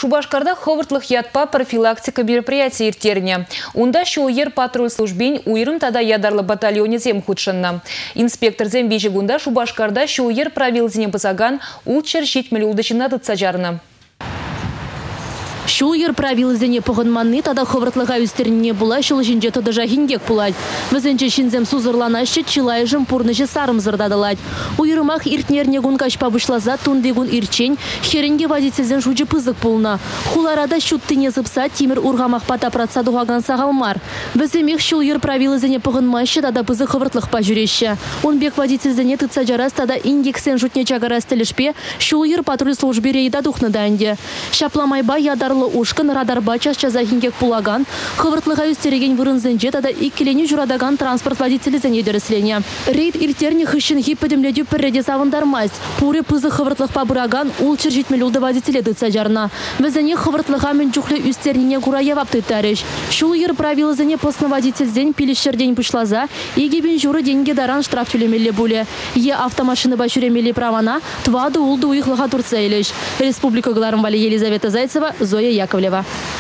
Шубашкарда ховыртлых ятпа профилактика мероприятий иртерне. Унда шоуер патруль службень уйрым тада ядарлы батальоне зем худшынна. Инспектор зембежі гунда Шубашкарда шоуер правил зене пызаган улчер житмелі улдычына дытса жарына. Шулер правил зене погынманны тада ховыртлыға үстеріне була шул жинже тода жахингек пулать. Візінче шинзем сузырланашы чилайжым пурнышы сарым зырдадылать. Уйрымах иртнерне гун качпа бушлаза тундегун ирчень херенге водительзен жучы пызык пулна. Хуларада шуттыне зыпса тимир ургамах пата пратса дугаган сағалмар. Візімех шулер правил зене погынмашы тада пызык ховыртлық пажүреші. Он бек водительзене тыца жарас тада индексен жутне чагарас тілішпе шулер патруль службере еда духны данде. Шапламайба ядарлы ушкан радарба чашча захингек пулаган, хывыртлыға үстереген вырынзенже тада иккелене журадаган транспорт водителі зене дөреслене. Рейд иртерне хыщын хиппедемледю перреде савындармайз. Пуры пызы хывыртлық пабыраган улчыр житмел улды водителі дытса жарна. Візене хывыртлыға мен жүхлі үстеріне гураевапты тарыш. Шул ер правил зене посны водительден пилиштерден пышлаза, егебен журы деньги даран штраф тюлемелі буле. Е автомашины башюремелі правана, твады улды уйхлыға турца елеш. Республика Гларымвали Елизавета Зайцева, Зоя Яковлева.